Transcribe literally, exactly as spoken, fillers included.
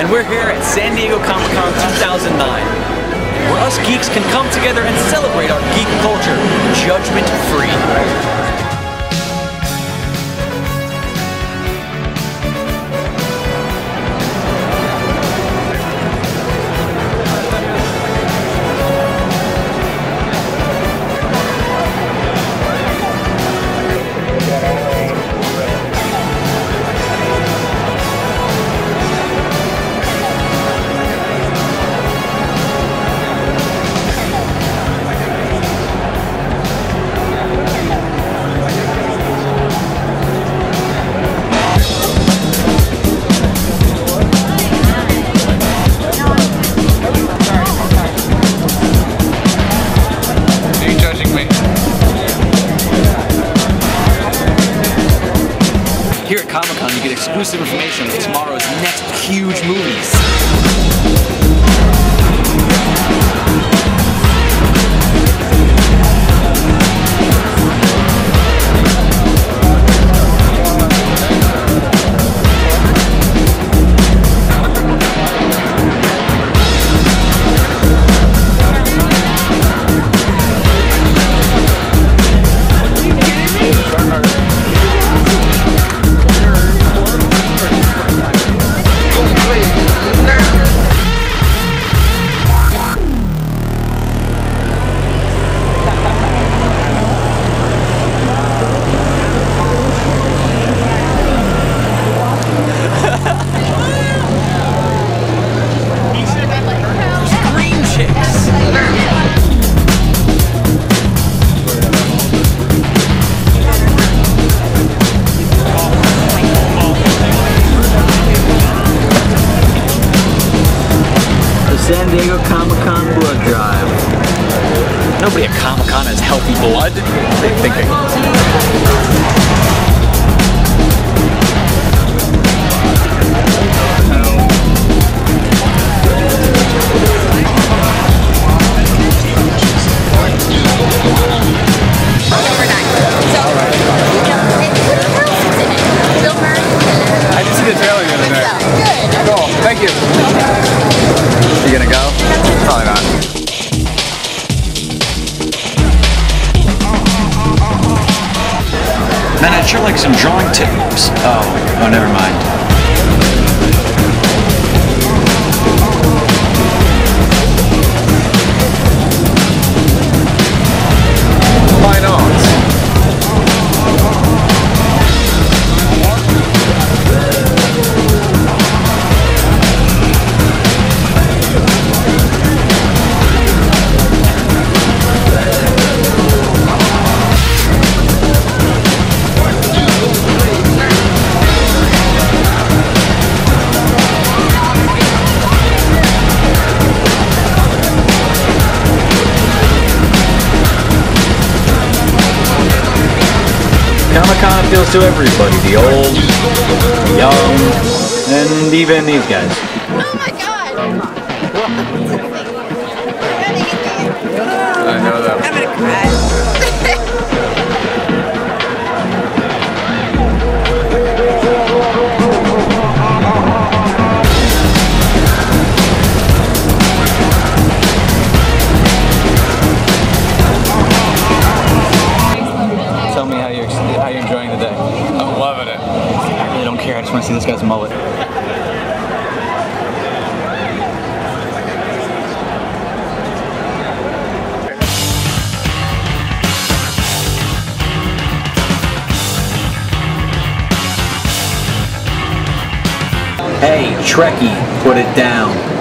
and we're here at San Diego Comicon two thousand nine, where us geeks can come together and celebrate our geek culture, judgment-free. Here at Comicon, you get exclusive information of tomorrow's next huge movies. San Diego Comicon blood drive. Nobody at Comicon has healthy blood. What are you thinking? I didn't see the trailer the other day. Good. Cool. Thank you. You gonna go? Probably not. Man, I'd sure like some drawing tips. Oh, oh, never mind. Why not? Comicon appeals to everybody, the old, the young, and even these guys. Oh my god! I know that. I'm gonna cry. Tell me how you're, how you're enjoying the day. I'm loving it. I really don't care. I just want to see this guy's mullet. Hey, Trekkie, put it down.